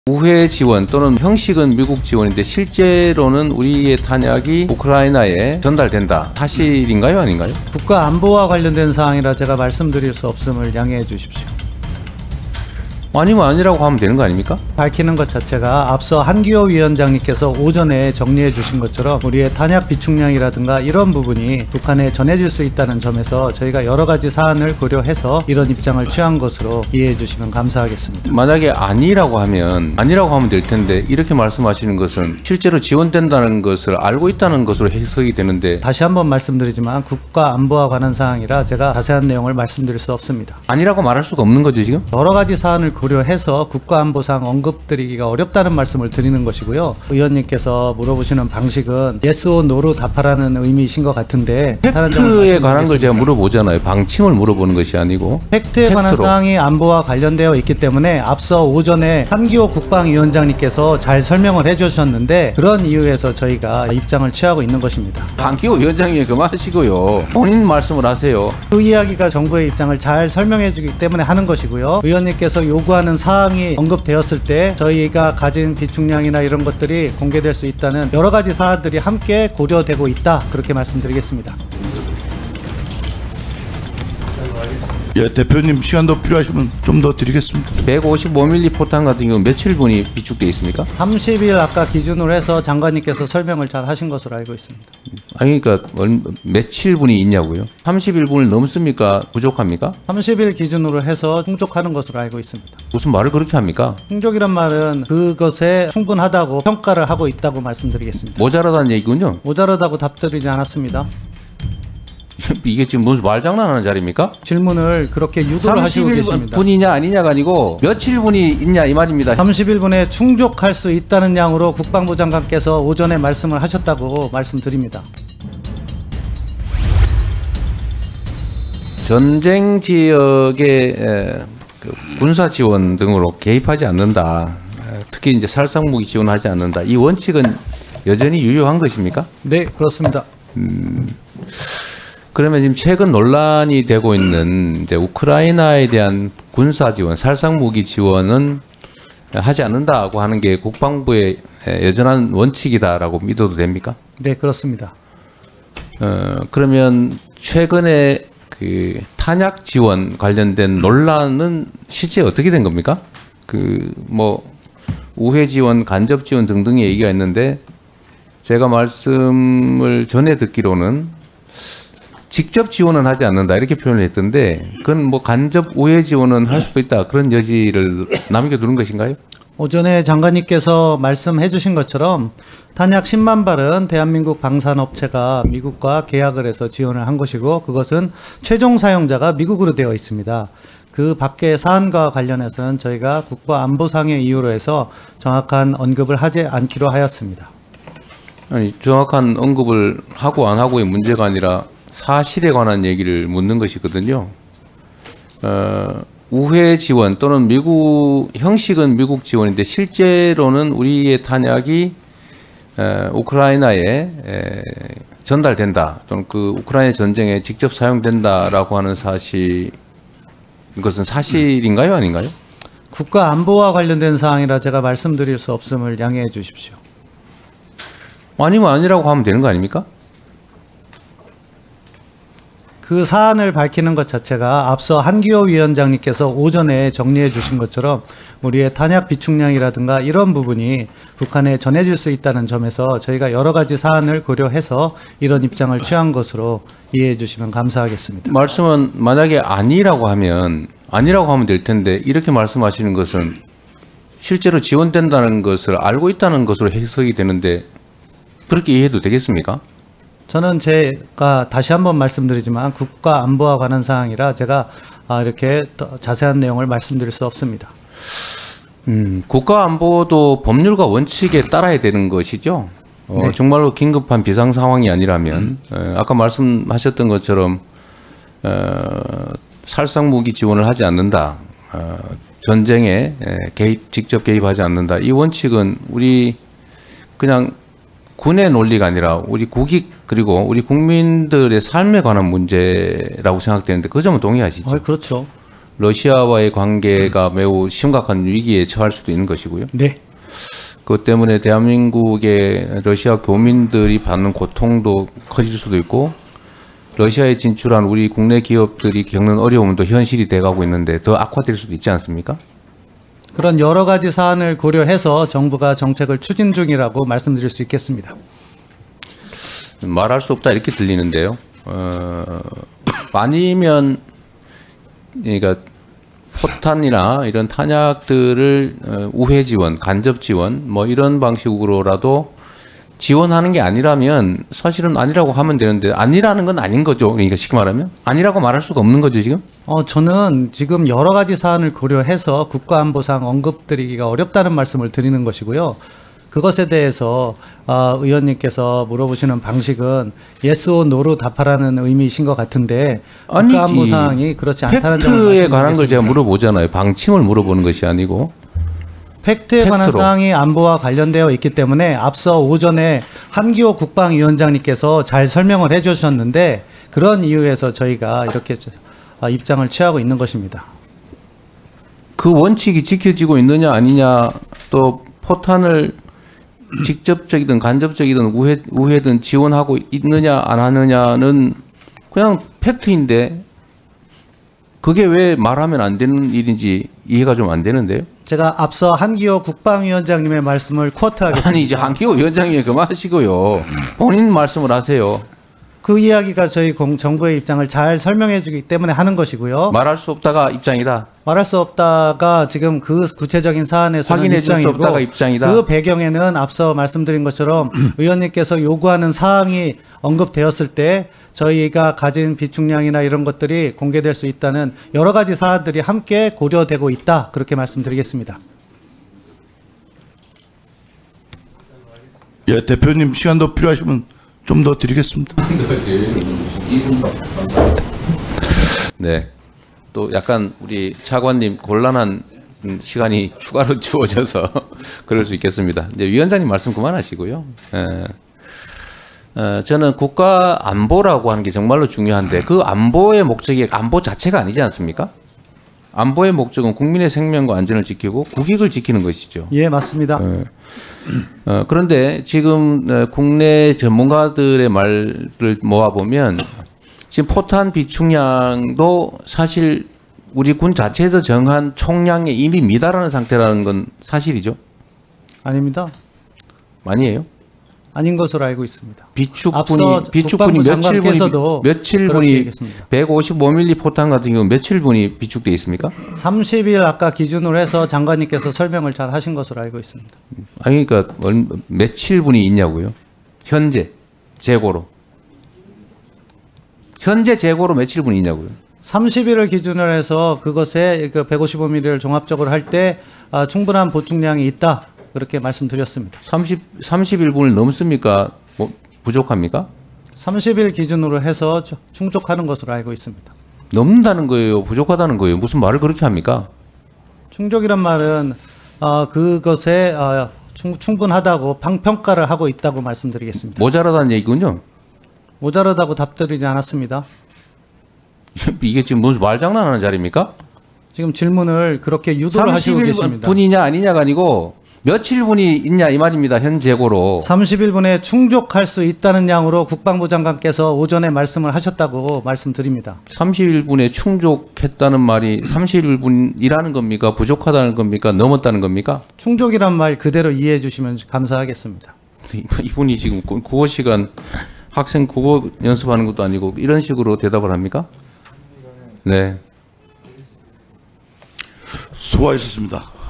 우회 지원 또는 형식은 미국 지원인데 실제로는 우리의 탄약이 우크라이나에 전달된다. 사실인가요? 아닌가요? 국가 안보와 관련된 사항이라 제가 말씀드릴 수 없음을 양해해 주십시오. 아니면 아니라고 하면 되는 거 아닙니까? 밝히는 것 자체가 앞서 한기호 위원장님께서 오전에 정리해 주신 것처럼 우리의 탄약 비축량이라든가 이런 부분이 북한에 전해질 수 있다는 점에서 저희가 여러 가지 사안을 고려해서 이런 입장을 취한 것으로 이해해 주시면 감사하겠습니다. 만약에 아니라고 하면 될 텐데 이렇게 말씀하시는 것은 실제로 지원된다는 것을 알고 있다는 것으로 해석이 되는데, 다시 한번 말씀드리지만 국가 안보와 관한 사항이라 제가 자세한 내용을 말씀드릴 수 없습니다. 아니라고 말할 수가 없는 거죠 지금? 여러 가지 사안을 고려해서 국가안보상 언급드리기가 어렵다는 말씀을 드리는 것이고요. 의원님께서 물어보시는 방식은 yes or no로 답하라는 의미이신 것 같은데, 팩트에 관한 걸 제가 물어보잖아요. 방침을 물어보는 것이 아니고 팩트에 관한 사항이 안보와 관련되어 있기 때문에 앞서 오전에 한기호 국방위원장님께서 잘 설명을 해주셨는데 그런 이유에서 저희가 입장을 취하고 있는 것입니다. 한기호 위원장님 그만하시고요. 본인 말씀을 하세요. 그 이야기가 정부의 입장을 잘 설명해 주기 때문에 하는 것이고요. 의원님께서 요구하는 사항이 언급되었을 때 저희가 가진 비축량이나 이런 것들이 공개될 수 있다는 여러 가지 사안들이 함께 고려되고 있다, 그렇게 말씀드리겠습니다. 예, 대표님 시간 더 필요하시면 좀 더 드리겠습니다. 155mm 포탄 같은 경우 며칠 분이 비축돼 있습니까? 30일 아까 기준으로 해서 장관님께서 설명을 잘 하신 것으로 알고 있습니다. 아니 그러니까 며칠 분이 있냐고요? 31분을 넘습니까? 부족합니까? 30일 기준으로 해서 충족하는 것으로 알고 있습니다. 무슨 말을 그렇게 합니까? 충족이란 말은 그것에 충분하다고 평가를 하고 있다고 말씀드리겠습니다. 모자라다는 얘기군요. 모자라다고 답드리지 않았습니다. 이게 지금 무슨 말장난하는 자리입니까? 질문을 그렇게 유도를 하시고 계십니다. 30일분이냐 아니냐가 아니고 며칠 분이 있냐 이 말입니다. 31분에 충족할 수 있다는 양으로 국방부 장관께서 오전에 말씀을 하셨다고 말씀드립니다. 전쟁 지역의 군사 지원 등으로 개입하지 않는다. 특히 이제 살상무기 지원하지 않는다. 이 원칙은 여전히 유효한 것입니까? 네, 그렇습니다. 그러면 지금 최근 논란이 되고 있는 이제 우크라이나에 대한 군사 지원, 살상무기 지원은 하지 않는다고 하는 게 국방부의 여전한 원칙이다라고 믿어도 됩니까? 네, 그렇습니다. 그러면 최근에 그 탄약 지원 관련된 논란은 실제 어떻게 된 겁니까? 그 뭐 우회 지원, 간접 지원 등등의 얘기가 있는데 제가 말씀을 전에 듣기로는 직접 지원은 하지 않는다 이렇게 표현을 했던데, 그건 뭐 간접 우회 지원은 할 수도 있다 그런 여지를 남겨두는 것인가요? 오전에 장관님께서 말씀해 주신 것처럼 탄약 10만 발은 대한민국 방산업체가 미국과 계약을 해서 지원을 한 것이고 그것은 최종 사용자가 미국으로 되어 있습니다. 그 밖의 사안과 관련해서는 저희가 국가안보상의 이유로 해서 정확한 언급을 하지 않기로 하였습니다. 아니 정확한 언급을 하고 안 하고의 문제가 아니라 사실에 관한 얘기를 묻는 것이거든요. 우회 지원 또는 형식은 미국 지원인데 실제로는 우리의 탄약이 우크라이나에 전달된다 또는 그 우크라이나 전쟁에 직접 사용된다라고 하는 사실, 이것은 사실인가요 아닌가요? 국가 안보와 관련된 사항이라 제가 말씀드릴 수 없음을 양해해 주십시오. 아니면 아니라고 하면 되는 거 아닙니까? 그 사안을 밝히는 것 자체가 앞서 한기호 위원장님께서 오전에 정리해 주신 것처럼 우리의 탄약 비축량이라든가 이런 부분이 북한에 전해질 수 있다는 점에서 저희가 여러 가지 사안을 고려해서 이런 입장을 취한 것으로 이해해 주시면 감사하겠습니다. 말씀은 만약에 아니라고 하면 될 텐데 이렇게 말씀하시는 것은 실제로 지원된다는 것을 알고 있다는 것으로 해석이 되는데 그렇게 이해해도 되겠습니까? 저는 제가 다시 한번 말씀드리지만 국가 안보와 관한 사항이라 제가 이렇게 자세한 내용을 말씀드릴 수 없습니다. 국가 안보도 법률과 원칙에 따라야 되는 것이죠. 네. 정말로 긴급한 비상 상황이 아니라면 아까 말씀하셨던 것처럼 살상무기 지원을 하지 않는다. 전쟁에 직접 개입하지 않는다. 이 원칙은 우리 그냥 군의 논리가 아니라 우리 국익 그리고 우리 국민들의 삶에 관한 문제라고 생각되는데 그 점은 동의하시죠? 그렇죠. 러시아와의 관계가 매우 심각한 위기에 처할 수도 있는 것이고요. 네. 그것 때문에 대한민국의 러시아 교민들이 받는 고통도 커질 수도 있고 러시아에 진출한 우리 국내 기업들이 겪는 어려움도 현실이 돼가고 있는데 더 악화될 수도 있지 않습니까? 그런 여러 가지 사안을 고려해서 정부가 정책을 추진 중이라고 말씀드릴 수 있겠습니다. 말할 수 없다 이렇게 들리는데요. 아니면 그러니까 포탄이나 이런 탄약들을 우회 지원, 간접 지원 뭐 이런 방식으로라도 지원하는 게 아니라면 사실은 아니라고 하면 되는데 아니라는 건 아닌 거죠. 그러니까 쉽게 말하면 아니라고 말할 수가 없는 거죠 지금. 저는 지금 여러 가지 사안을 고려해서 국가안보상 언급드리기가 어렵다는 말씀을 드리는 것이고요. 그것에 대해서 의원님께서 물어보시는 방식은 yes or no로 답하라는 의미이신 것 같은데 국가안보상이 그렇지 않다는 점을 팩트에 관한 걸 말씀드리겠습니다. 제가 물어보잖아요. 방침을 물어보는 것이 아니고. 팩트에 관한 팩트로. 사항이 안보와 관련되어 있기 때문에 앞서 오전에 한기호 국방위원장님께서 잘 설명을 해주셨는데 그런 이유에서 저희가 이렇게 입장을 취하고 있는 것입니다. 그 원칙이 지켜지고 있느냐 아니냐 또 포탄을 직접적이든 간접적이든 우회든 지원하고 있느냐 안 하느냐는 그냥 팩트인데 그게 왜 말하면 안 되는 일인지 이해가 좀 안 되는데요. 제가 앞서 한기호 국방위원장님의 말씀을 쿼트하겠습니다. 아니 이제 한기호 위원장님 그만하시고요. 본인 말씀을 하세요. 그 이야기가 저희 정부의 입장을 잘 설명해 주기 때문에 하는 것이고요. 말할 수 없다가 입장이다. 말할 수 없다가 지금 그 구체적인 사안에서는 확인해 줄 수 입장이고 없다가 입장이다. 그 배경에는 앞서 말씀드린 것처럼 의원님께서 요구하는 사항이 언급되었을 때 저희가 가진 비축량이나 이런 것들이 공개될 수 있다는 여러 가지 사안들이 함께 고려되고 있다. 그렇게 말씀드리겠습니다. 예, 대표님 시간 더 필요하시면 좀 더 드리겠습니다. 네. 또 약간 우리 차관님 곤란한 시간이 추가로 주어져서 그럴 수 있겠습니다. 이제 위원장님 말씀 그만하시고요. 저는 국가 안보라고 하는 게 정말로 중요한데 그 안보의 목적이 안보 자체가 아니지 않습니까? 안보의 목적은 국민의 생명과 안전을 지키고 국익을 지키는 것이죠. 예, 맞습니다. 그런데 지금 국내 전문가들의 말을 모아보면 지금 포탄 비축량도 사실 우리 군 자체에서 정한 총량에 이미 미달하는 상태라는 건 사실이죠? 아닙니다. 아니에요? 아닌 것으로 알고 있습니다. 비축분이 국방부 장관께서도 며칠 그렇게 분이 얘기했습니다. 155mm 포탄 같은 경우 며칠 분이 비축돼 있습니까? 30일 아까 기준으로 해서 장관님께서 설명을 잘 하신 것으로 알고 있습니다. 아니 그러니까 며칠 분이 있냐고요? 현재 재고로. 현재 재고로 며칠 분이 있냐고요? 30일을 기준으로 해서 그것에 그 155mm를 종합적으로 할 때 충분한 보충량이 있다. 그렇게 말씀드렸습니다. 31분을 넘습니까? 뭐 부족합니까? 30일 기준으로 해서 충족하는 것으로 알고 있습니다. 넘는다는 거예요? 부족하다는 거예요? 무슨 말을 그렇게 합니까? 충족이란 말은 그것에 충분하다고 평가를 하고 있다고 말씀드리겠습니다. 모자라다는 얘기군요. 모자라다고 답드리지 않았습니다. 이게 지금 무슨 말장난하는 자리입니까? 지금 질문을 그렇게 유도를 하시고 계십니다. 30일분이냐 아니냐가 아니고 며칠 분이 있냐 이 말입니다. 현 재고로. 31분에 충족할 수 있다는 양으로 국방부 장관께서 오전에 말씀을 하셨다고 말씀드립니다. 30일분에 충족했다는 말이 31분이라는 겁니까? 부족하다는 겁니까? 넘었다는 겁니까? 충족이란 말 그대로 이해해 주시면 감사하겠습니다. 이분이 지금 국어 시간 학생 국어 연습하는 것도 아니고 이런 식으로 대답을 합니까? 네. 수고하셨습니다.